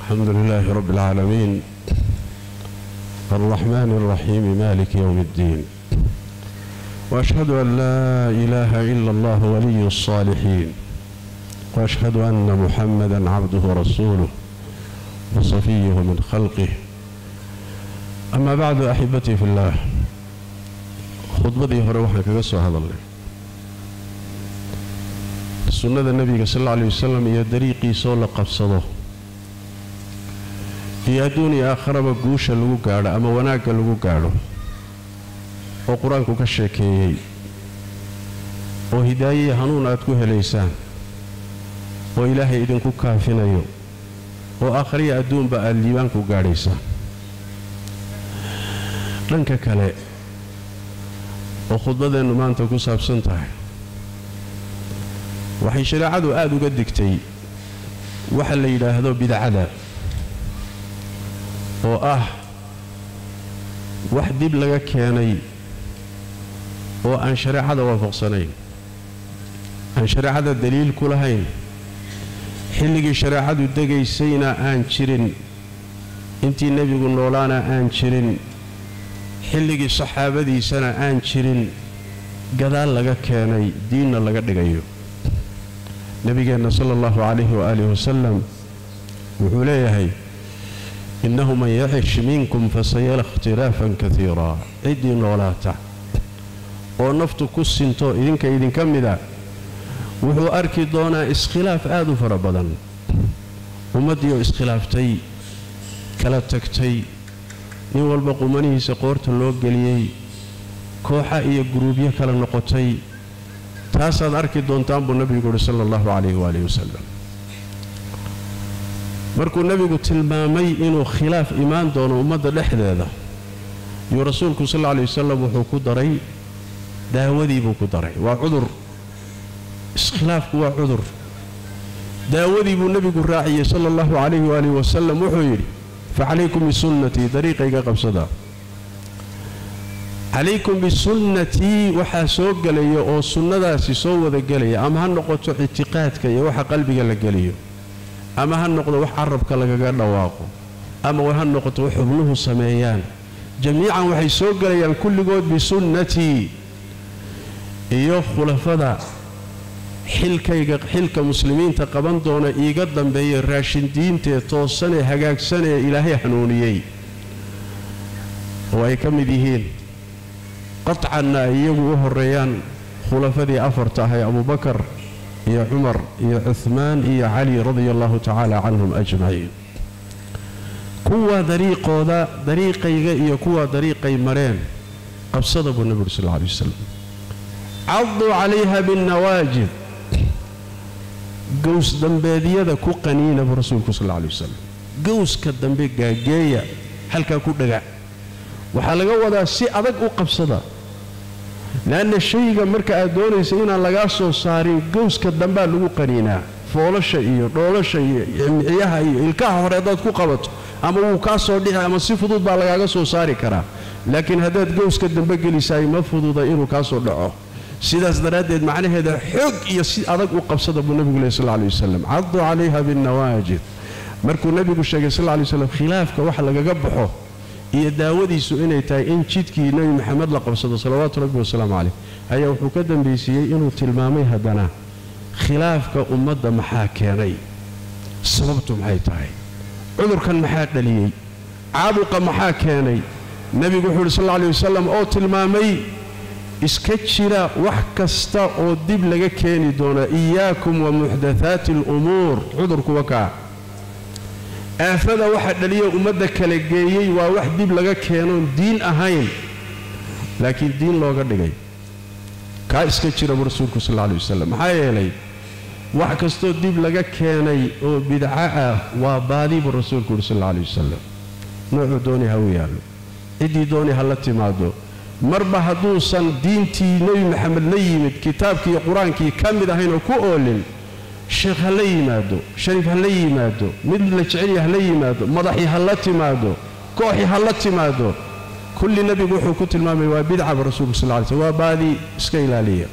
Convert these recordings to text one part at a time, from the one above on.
الحمد لله رب العالمين الرحمن الرحيم مالك يوم الدين، وأشهد أن لا إله إلا الله ولي الصالحين، وأشهد أن محمدًا عبده ورسوله وصفيه من خلقه. أما بعد أحبتي في الله، خطبتي hore waxaan kaga soo hadalnay sunnada nabiga sallallahu alayhi wasallam iyo dariiqiisa la qabsado iyo adduunyo aakhiraba guusha lagu gaadho ama wanaagga lagu gaadho oo quraanku ka sheekeeyay oo hidaayo hanuun aad ku helaysaan oo ilaahay idinku kaafinayo oo aakhiriya adduunba aad liibaan ku gaadhaysaan. dhanka kale oo khudbadeenu maanta ku saabsan tahay waxay shariicadu aad uga digtay waxa la yiraahdo bidcada oo ah wax dib laga keenay oo aan shariicada waafaqsanayn, aan shariicada daliil ku lahayn, xilligii shariicadu degaysayna aan jirin, intii nabigu noolaana aan jirin, xilligii saxaabadiisana aan jirin, gadaal laga keenay diinna laga dhigayo. nabigeena sallallahu alayhi wa alihi wasallam wuxuu leeyahay innahu man ya'ish minkum fasayara ikhtilafan kathira. cidii noolaata oo naftu ku sinto idinka mida wuxuu arki doonaa iskhilaaf aad u fara badan, ummadii oo iskhilaaftay, kala tagtay, nin walba qumanihiisa qoorta loo geliyay, kooxa iyo gruubyo kala noqotay. taasaad arki doontaan buu nabigu yiri sallallahu alayhi wa alihi wasallam. markuu nabigu tilmaamay inuu khilaaf imaan doono ummadda dhexdeeda, iyo rasuulku sallallahu alayhi wasallam wuxuu ku daray daawadii buu ku daray. waa cudur, iskhilaafku waa cudur. daawadii buu nabigu raaciyay sallallahu alayhi wa alihi wasallam. wuxuu yiri فعليكم بسنتي طريقي قبصدا، عليكم بسنتي وحا سو غليو او سنadaasi soo wada galay ama han noqoto ictiqaadka iyo waxa qalbiga la galiyo, ama han noqdo wax carabka lagaga dhawaaqo, ama waxa noqoto wax xubnuhu sameeyaan, jamiican waxay soo galayaan kulligood bisunnati iyo khulafada xilka muslimiinta qaban doona iiga dambeeyay raashin diinta toosan ee hagaagsan ee ilaahay hanuuniyay oo ay ka mid yihiin qat'ana iyagu u horeeyaan khulafadii afarta ah Abu Bakar iyo Umar iyo Uthman iyo Ali radiyallahu ta'ala anhum ajma'in. kuwa dariiqayga iyo kuwa dariiqay mareen qabsada buu nabiga sallallahu alayhi wasallam addu 'alayha bin nawajid. gows dambeediyada ku qaniina buu rasuulku sallallahu alayhi wasallam. gowska dambe gaageeya halka ku dhaga waxa laga wadaa si adag u qabsada, laana shayga marka aad doonayso inaan laga soo saarin gowska dambe lagu qaniinaa, foolasha iyo dholasha iyo ciyaha iyo ilkaha hore dad ku qabato ama uu ka soo dhixi ama si fudud baa laga soo saari karaa, laakiin hadaad gowska dambe gelisay ma fududa inuu ka soo dhaco. sidaas daraadeed macnaheeda xoog iyo si adag u qabsada buu nabigu sallallahu alayhi wasallam addu 'alayha bin nawajid. markuu nabigu sheegay sallallahu alayhi wasallam khilaafka wax lagaga baxo iyo daawadiisu inay tahay in jidkii nabi maxamed la qabsado salawaatu rabbi wasalaamu alayhi, ayaa wuxuu ka dambeysiyay inuu tilmaamay hadana khilaafka ummadda maxaa keenay, sababtu maxay tahay, cudurkan maxaa dhaliyay, caabuqa maxaa keenay. nabigu wuxuu sallallahu alayhi wasallam oo tilmaamay iska jira wax kasta oo dib laga keeni doona, iyaakum wa muhdathaati al-umuur. cudurku waka aafada waxa dhaliyo ummadda kala geeyay waa wax dib laga keeno diin ahayn, laakiin diin looga dhigay. ka iska jira rasuulku sallallahu alayhi wasallam. maxaa yeelay wax kasto dib laga keenay oo bidca ah waa baadi buu rasuulku sallallahu alayhi wasallam. noocu dooni ha u yaalo, cidii dooni ha la timaado, marba haduusan diintii nabi maxamed la yimid kitaabkii quraankii kamid ahayn oo ku oolin, sheekh ha la yimaado, shariif ha la yimaado, mid la jecel yahay ha la yimaado, madaxi ha la timaado, kooxi ha la timaado, kulli nabigu wuxuu ku tilmaamay waa bidca rasuulku sallallahu alayhi wasallam, waa baadi iska ilaaliya.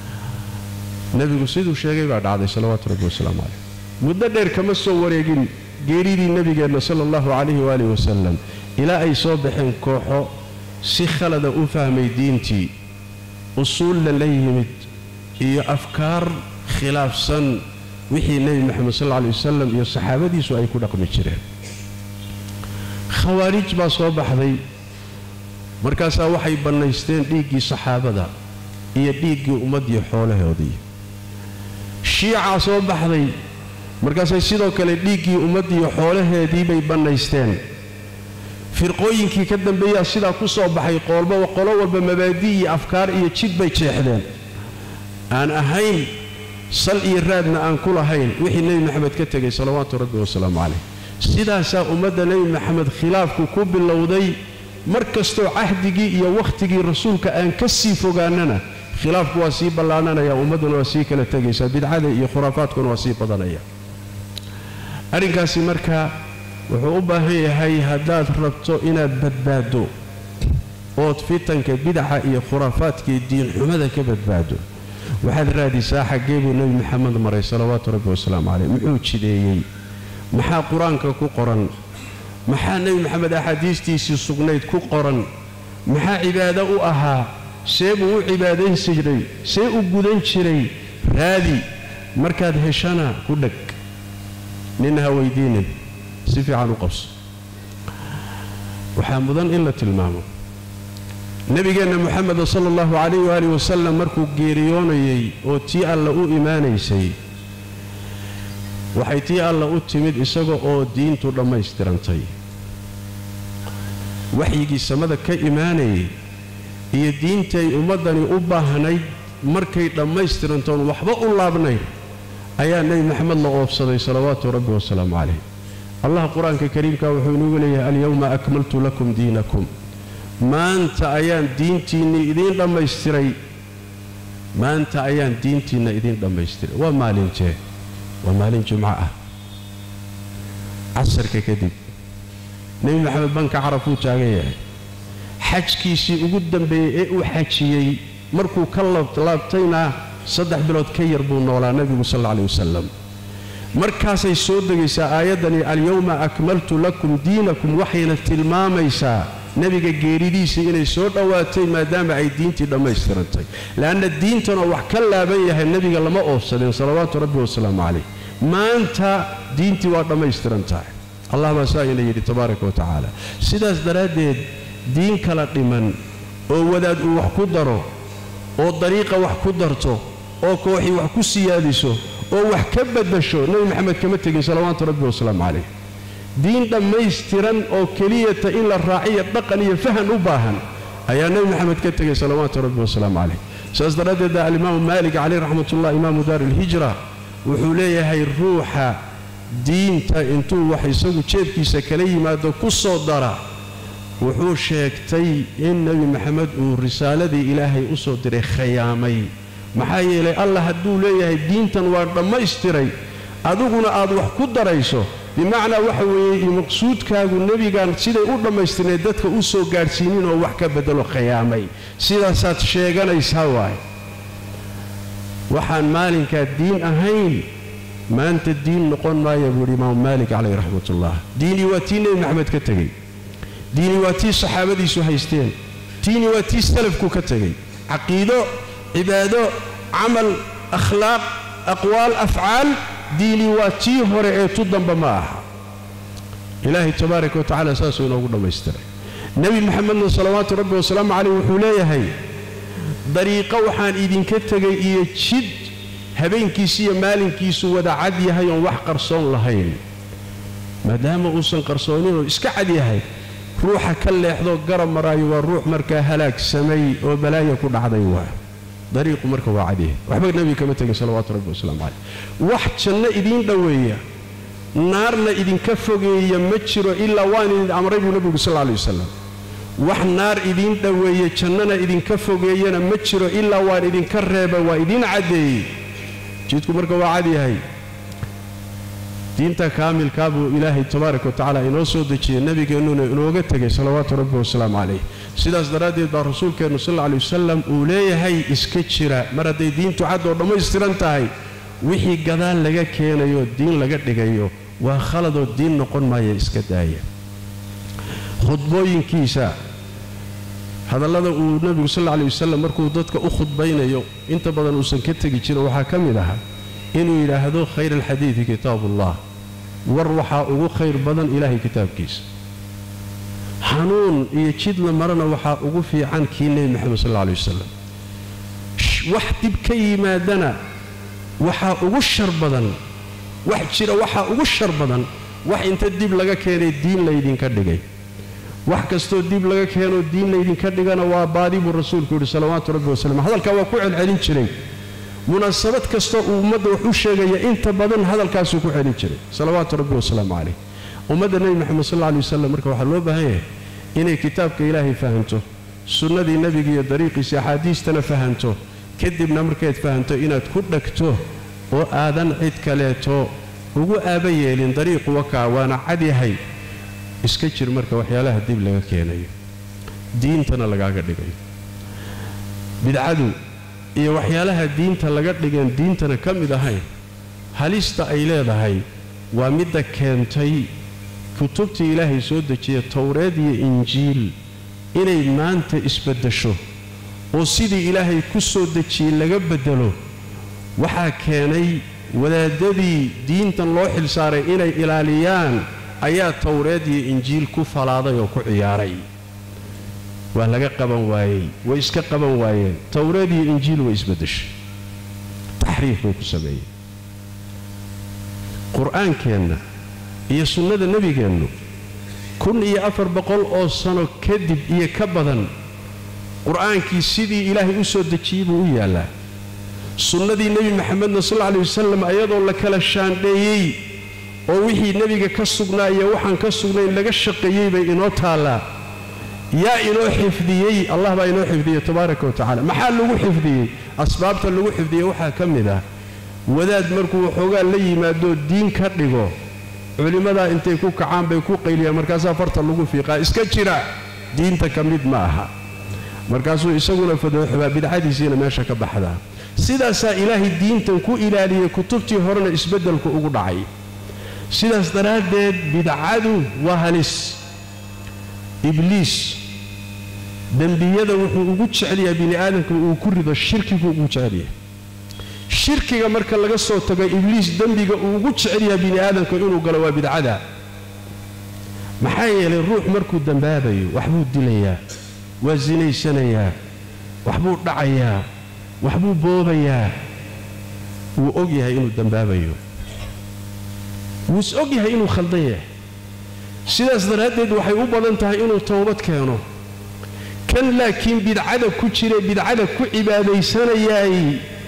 nabigu siduu sheegay baa dhacday salawaatu rabbi wasalaamu alayhi. muddo dheer kama soo wareegin geeridii nabigeena sallallahu alayhi wa alihi wasallam ila ay soo baxeen kooxo si khalada u fahmay diintii usul la yimid iyo afkaar khilaafsan wixii nabi maxamed sallallahu alayhi wasallam iyo saxaabadiisu ay ku dhaqmi jireen khawaarij baa soo baxday markaas waxay banaysteen dhiigii saxaabada iyo dhiigii ummadii xoolahoodii shiica soo baxday markaas sidoo kale dhiigii ummadii xoolaheedii bay banaysteen firqooyinkii ka dambeeyay sida ku soo baxay qolba walba mabaadii afkaar iyo jid bay jeexdeen aan ahayn sal iyo raadna aan ku lahayn wixii nabi maxamed ka tagay salawaatu rabbi wa salaamu alayhi sidaasa ummadda nabi maxamed khilaafku ku bilowday markastoo ahdigii iyo waqtigii rasuulka aan ka sii fogaanana khilaafku waa sii ballaananaya ummaduna waa sii kala tagaysa bidcada iyo khuraafaadkuna waa sii badanaya arinkaasi marka wuxuu u baahan yahay hadaad rabto inaad badbaado oo fitanka bidca iyo khuraafaadka diin xumada ka badbaado waxaad raadisaa xageebu nabi maxamed maray salawaatu rabbi wa salaamu alayhi muxuu jideeyay maxaa quraanka ku qoran maxaa nabi maxamed ahadiistiisii sugnayd ku qoran maxaa cibaado u ahaa seebu u cibaadayn jiray see u gudan jiray raadi markaad heshana ku dhag ninha weydiinin si fiican u qabso waxaa mudan in la tilmaamo nabigeena maxamed sallallahu alayhi wa alihi wasallam markuu geeriyoonayay oo tii alla u iimaanaysay waxay tii alla u timid isaga oo diintu dhammaystirantay waxyigii samada ka iimaanayay iyo diintay ummadani u baahnayd markay dhammaystirantoon waxba u laabnayn ayaa nabi maxamed la oofsaday salawaatu rabbi wa salaamu alayhi allah quraanka kariimka wuxuu inuu leeyahay al-yawma akmaltu lakum diinakum maanta ayaan diintiina idin dhammaystiray maanta ayaan diintiina idin dhammaystiray waa maalin jumca ah casarka kadib nabi maxamed banka carafuu taagan yahay xajkiisii ugu dambeeyay ee uu xajiyay markuu ka laabtayna 3 bilood ka yar buu noolaa nabigu sallallahu alayhi wasallam markaasay soo degaysaa aayadani al-yawma akmaltu lakum diinakum waxayna tilmaamaysaa nabiga geeridiisa inay soo dhawaatay maadaama ay diintii dhammaystirantay laana diintana wax ka laaban yahay nabiga lama oofsadeen salawaatu rabbi wa salaamu alayhi maanta diintii waa dhammaystirantahay allah ma saayina yiri tabaaraka wa taala sidaas daraadeed diin kala dhiman oo wadaad uu wax ku daro oo dariiqa wax ku darto oo kooxi wax ku siyaadiso oo wax ka badasho nabi maxamed kama tagin salawaatu rabbi wa salaamu alayhi diin dhammaystiran oo keliyata in la raaciyo dhaqan iyo fahan u baahan ayaa nabi maxamed ka tagay salawaatu rabbi wa salaamu alayhi saas daraadeed al-imaam maalik alayhi rahmatullah imaam daar al-hijra wuxuu leeyahay ruuxa diinta intuu wax isagu jeebkiisa kala yimaado ku soo dara wuxuu sheegtay in nabi maxamed uu risaaladii ilaahay u soo diray khiyaamay maxaa yeelay allah hadduu leeyahay diintan waa dhammaystiray adiguna aad wax ku darayso بمعنى وحوي مقصود كاغو النبي كان سيده u dhameystirnay dadka u soo gaarsiinin oo wax ka bedelo qiyaamay sidaasaad sheeganaysaa waay waxaan maalinka diin ahayn maanta diin noqon maayo buu imaam maalik alayhi rahmatullah diini watii nabi maxamed ka tagay diini watii saxaabadiisu haysteen diini watii salafku ka tagay aqiido cibaado amal akhlaaq aqwaal af'aal diini watii hore ee tudamba ma aha ilaahi tabaaraka wa taala saasoo inoogu dhameystiray nabi maxamed sallallahu rabbi wa sallam alayhi wuxuu leeyahay dariiqa waxaan idinka tagay iyo jid habeenkiisa iyo maalinkiisu wada cad yahay oo wax qarsoon lahayn maadaama uusan qarsoonin oo iska cad yahay ruuxa ka leexdo garab maraayo waa ruux markaa halaag samay oo balaayo ku dhacday waa dariiq marka waa cad yahay waxba nabi kama tagay sallallahu rabbi wa sallam alayhi wax janna idin dhaweeya naarna idinka fogeeya ma jiro ilaa waan idin amray nabiga sallallahu alayhi wasallam wax naar idin dhaweeya jannana idinka fogeeyana ma jiro ilaa waan idinka reeba waa idin cadeey jidku marka waa cad yahay diinta kaamilka buu ilaahay tabaaraka wa taala inoo soo dejiyay nabigeennuna inooga tagay sallallahu rabbi wa sallam alayhi sidaas daraadeed baa rasuulkeenu sallallahu alayhi wasallam uu leeyahay iska jira mar haday diintu cad oo dhameystiran tahay wixii gadaal laga keenayo diin laga dhigayo وخلدوا الدين نقول ما يسكدايا خطبوين كيسا هذا الذي النبي صلى الله عليه وسلم مركو ضدك أخذ بين يوم أنت بدل وسنكتك يجينا وحاكم لها إنه إلى هذا خير الحديث كتاب الله والروحاء خير بدن إلهي كتاب كيس حنون يجد لمرنا وحاء في عن كيني محمد صلى الله عليه وسلم واحد بكي ما دنا وحاء الشر بدن واحد شير وحاء الشر بدن واحد انت الدب لقى كيري الدين ليدين كدقي واحد كستو الدب لقى كيري الدين ليدين كدقنا وبادي بالرسول كل صلوات ربي وسلم هذا الكواكوع العلين شري مناسبة كستو ومد وحوش جاي انت بدن هذا الكاسوكوع العلين شري صلوات ربي وسلم عليه ومد النبي محمد صلى الله عليه وسلم مركب حلوبه هي إن كتابك إلهي فهمته سنة النبي طريقي حديث تنا فهمته كذب نمركيت فهمته إن تكدكته وآذن عيد كليته وقو آبيه لين طريق وكا وانا عدي هاي اسكتشر مركب وحيالها الدب لغا كيني دين تنا لغا قدقين بدعدو إيه وحيالها دين تنا لغا قدقين دين تنا كم إذا هاي هليستا إليه هاي ومدى كنتي كتبت إلهي سودة التوراة إنجيل إني ما أنت إسبدشو وسيدي إلهي كسودة لقى بدلو وحكاني ولا دبي دين تنلوح السار إني إلاليان آيات توراة إنجيل كفلاضة وكعياري ولقى قبن واي وإسكا قبن واي توراة إنجيل وإسبدش تحريف وكسبي قرآن كأنه هي سنة النبي كأنه كن إيه أفر بقول أو سنة كذب إيه كبدن قرآن كي سيدي إلهي أسود تجيبه ويالا سنة النبي محمد صلى الله عليه وسلم أيضا لك للشان ديي ووحي النبي كسبنا يوحن كسبنا لك الشقيي بإنو تالا يا إنو حفظيي الله با إنو حفظيي تبارك وتعالى محل له حفظيي أسباب له حفظيي وحا كم ذا وذات مركو وحوغا لي ما دو الدين كردغو علماء انت يكون كعام بيكون قيليا مركزها فرط اللغو فيقا اسكتشرا دين تكميد معها مركزه يسوون فدوح بدعادي سينا ماشا كبحدا سيدا سا إلهي الدين تنكو إلالي كتبتي هورنا اسبدل كو اقضعي سيدا سدراد بدعادو وهلس إبليس دنبيادا وحو اقودش عليها بني آدم وكرد الشرك اقودش عليها shirkiga marka laga soo tagay ibliis dambiga uu ugu jeceliyaa bini aadamka inuu galo waa bidcada maxaa yeelay ruux markuu dambaabayo waxbuu dilayaa waa zinaysanayaa waxbuu dhacayaa waxbuu boobayaa wuu og yahay inuu dambaabayo wuu og yahay inuu khaldan yahay sidaas daraadeed waxay u badan tahay inuu toobad keeno kan laakiin bidcada ku jira bidcada ku cibaadaysanayay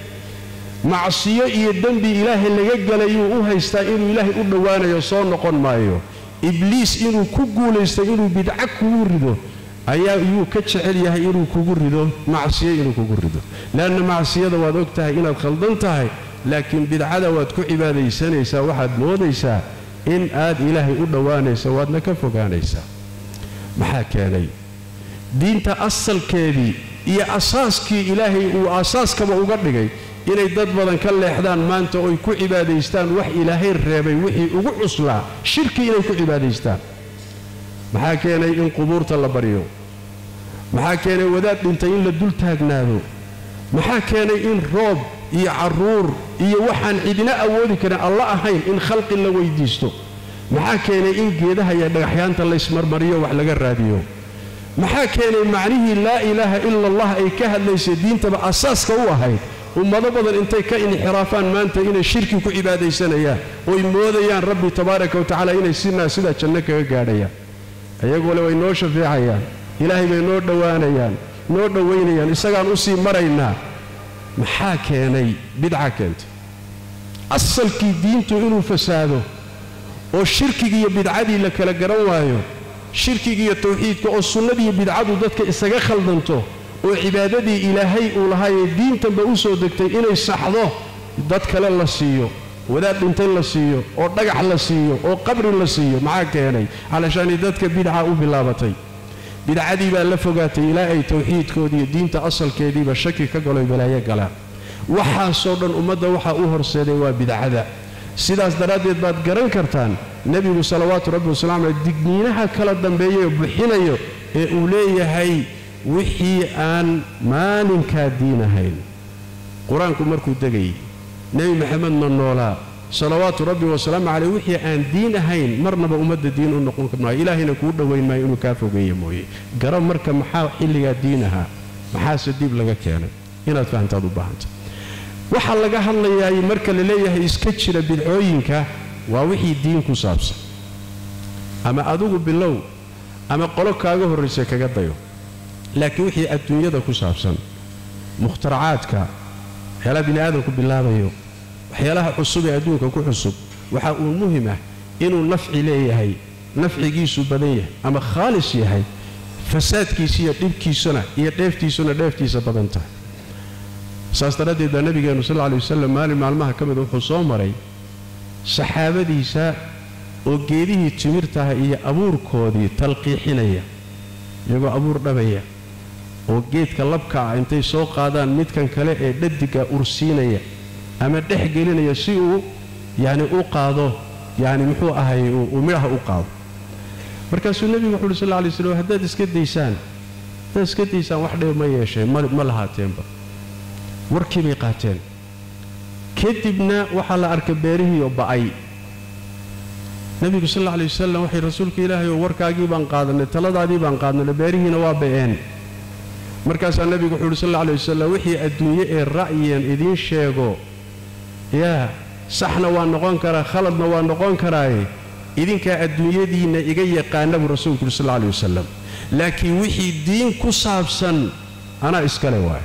معصية يدنبي إله اللي جل يوه يستعين إله يقول وانا يصون نقول مايو إبليس إنه كقول يستعين بدعك كورده أيا يو كتشعر يهيرو كورده معصية إنه كورده لأن معصية ده وقتها إن الخلدان تاعي لكن بدعة وتكو عبادة يسنى يسا واحد نود يسا إن آد إله يقول وانا يسا وادنا كفو كان يسا محاكاني دين تأصل كذي هي أساس كي إلهي وأساس كما أقرني inay dad badan ka leexdaan maanta oo ay ku cibaadaystaan wax ilaahay reebay wixii ugu cuslaa shirki inay ku cibaadaystaan maxaa keenay in qubuurta la bariyo maxaa keenay wadaad dhintay in la dul taagnaado maxaa keenay in roob iyo caruur iyo waxaan cidina awoodi karin alla ahayn in khalqi la weydiisto maxaa keenay in geedaha iyo dhagaxyaanta la ismarmariyo wax laga raadiyo maxaa keenay macnihii laa ilaaha illa allah ay ka hadlaysay diintaba asaaska u ahayd ummado badan intay ka inxiraafaan maanta inay shirki ku cibaadaysanayaan oo ay moodayaan rabbi tabaaraka wa tacaala inay sida janno kaga gaadhayaan ayagoo le way noo shafeecayaan ilaahay bay noo dhowaanayaan noo dhowaynayaan isagaan u sii maraynaa maxaa keenay bidca keentay asalkii diintu inuu fasaado oo shirkigii iyo bidcadii la kala garan waayo shirkigii iyo tawxiidka oo sunnadii iyo bidcadu dadka isaga khaldanto oo cibaadadii ilaahay uu lahaay diintanba u soo degtay inay saxdo dad kale la siiyo wadaad dhintay la siiyo oo dhagax la siiyo oo qabri la siiyo maxaa keenay علشان dadka bidca u bilaabatay bidcadii baa la fogaatay ilaa ay tawxiidkoodii diinta asalkeedii ba shaki ka galay balaayo gala waxa soo dhan ummadda waxa u horseeday waa bidcada sidaas daraaddeed baad garan kartaan nebigu salawaatu rabbi wasalaamu calayh digniinaha kala dambeeya bixinayo ee uu leeyahay wixii aan maalinkaa diin ahayn qur-aanku markuu degayay nebi maxamedna noolaa salawaatu rabbi wasalaamu calayh wixii aan diin ahayn marnaba ummadda diin u noqon maayo ilaahayna kuu dhowayn maayo inuu kaa fogeeyo mooye garan marka maxaa xilligaa diin ahaa maxaase dib laga keenay inaad fahantaad u baahanta waxa laga hadlayaa marka la leeyahay iska jira bidcooyinka waa wixii diin ku saabsan ama adigu bilow ama qolo kaaga horreysay kaga dayo laakiin wixii adduunyada ku saabsan mukhtaracaadka waxyaalaha bini aadamku bilaabayo waxyaalaha cusub ee adduunka ku cusub waxa uu muhiim ah inuu nafci leeyahay nafcigiisu badan yahay ama khaalis yahay fasaadkiisa iyo dhibkiisuna iyo dheeftiisa badan tahay saas daraaddeed baa nabigeenu sal alla lay wasalam maalin maalmaha ka mid wuxuu soo maray saxaabadiisa oo geedihii timirtaha iyo abuurkoodii talqiixinaya iyagoo abuur dhabaya oo geedka labka ah intay soo qaadaan midkan kale ee dhadiga ursiinaya ama dhex gelinaya si uu u qaado muxuu ahay uu midhaha u qaado markaasuu nebigu wuxuu yidhi sal alla lay wasalam haddaad iska daysaan wax dheer ma yeesheen ma lahaateenba warkii bay qaateen kadibna waxaa la arkay beerihii oo ba'ay nebigu sal alla lay wasalam waxay rasuulka ilaahay oo warkaagii baan qaadanay taladaadii baan qaadnay beerihiina waa ba'een markaasaa nebigu wuxuu yidhi sal alla lay wasalam wixii adduunye ee ra'yeen idiin sheego saxna waa noqon karaa khaladna waa noqon karaaye idinkaa adduunyadiinna iga yaqaana buu rasuulku yidhi sal alla lay wasalam laakiin wixii diin ku saabsan anaa iskale waay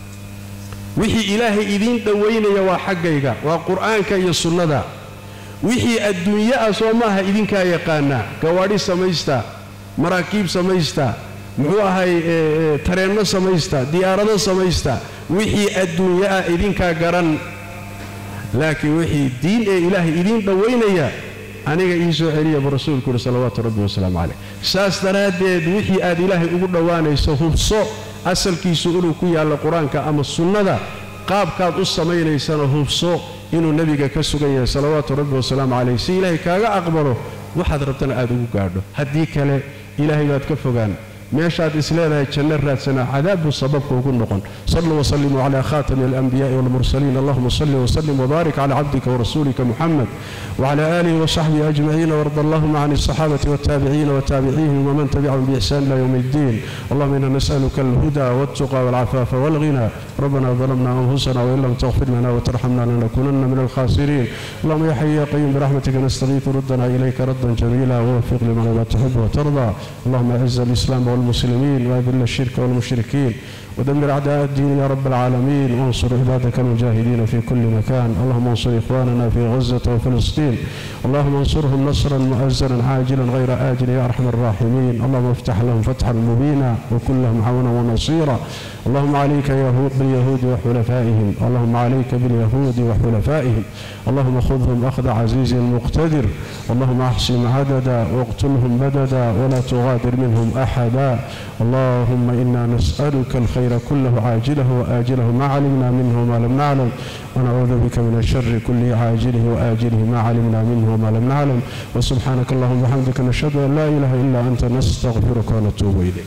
wixii ilaahay idiin dhowaynaya waa xaggayga waa qur'aanka iyo sunnada wixii adduunye ah soo maaha idinkaa yaqaana gawaadhi samaysta maraakiib samaysta muxuu ahay tareenno samaysta diyaarado samaysta wixii adduunye ah idinkaa garan laakiin wixii diin ee ilaahay idiin dhowaynaya aniga ii soo celiya buu rasuulku yidhi salawaatu rabbi wasalaamu calayh saas daraaddeed wixii aad ilaahay ugu dhowaanayso hubso asalkiisu inuu ku yaallo qur-aanka ama sunnada qaabkaad u samaynaysana hubso inuu nebiga ka sugan yahay salawaatu rabbi wasalaamu calayh si ilaahay kaaga aqbalo waxaad rabtana aad ugu gaadho haddii kale ilaahay baad ka fogaan meeshaad isleedahay janno raadsana cadaab buu sababka ugu noqon sallu wasallimu calaa khaatami alanbiyaa'i waalmursaliin allahuma salli wasallim wabaarik calaa cabdika warasuulika muxamed wacalaa aalihi wasaxbihi ajmaciina warda allahuma can alsaxaabati waltaabiciina wataabiciihim waman tabicahum biixsaan ila yowmi iddiin allahuma inna nas'aluka alhuda waltuqa walcafaafa walghina ربنا ظلمنا أنفسنا وإن لم تغفر لنا وترحمنا لنكونن من الخاسرين اللهم يا حي يا قيوم برحمتك نستغيث ردنا إليك ردا جميلا ووفق لمن لا تحب وترضى اللهم أعز الإسلام والمسلمين وأذل الشرك والمشركين ودمر أعداء الدين يا رب العالمين وانصر عبادك المجاهدين في كل مكان اللهم انصر إخواننا في غزة وفلسطين اللهم انصرهم نصرا مؤزرا عاجلا غير آجل يا أرحم الراحمين اللهم افتح لهم فتحا مبينا وكن لهم عونا ونصيرا اللهم عليك باليهود وحلفائهم اللهم عليك باليهود وحلفائهم اللهم خذهم أخذ عزيز مقتدر اللهم احصهم عددا واقتلهم بددا ولا تغادر منهم أحدا اللهم إنا نسألك الخير كله عاجله وآجله ما علمنا منه وما لم نعلم ونعوذ بك من الشر كله عاجله وآجله ما علمنا منه وما لم نعلم وسبحانك اللهم وبحمدك نشهد أن لا إله إلا أنت نستغفرك ونتوب إليك